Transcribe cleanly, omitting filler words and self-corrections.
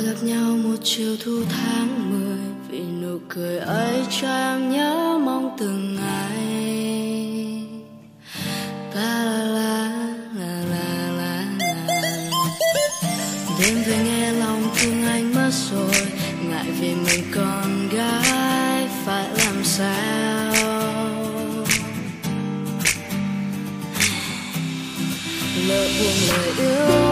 gặp nhau một chiều thu tháng 10, vì nụ cười ấy cho em nhớ mong từng ngày. La la la la la la. Đêm về nghe lòng thương anh mất rồi, ngại vì mình con gái phải làm sao. Lỡ buông lời yêu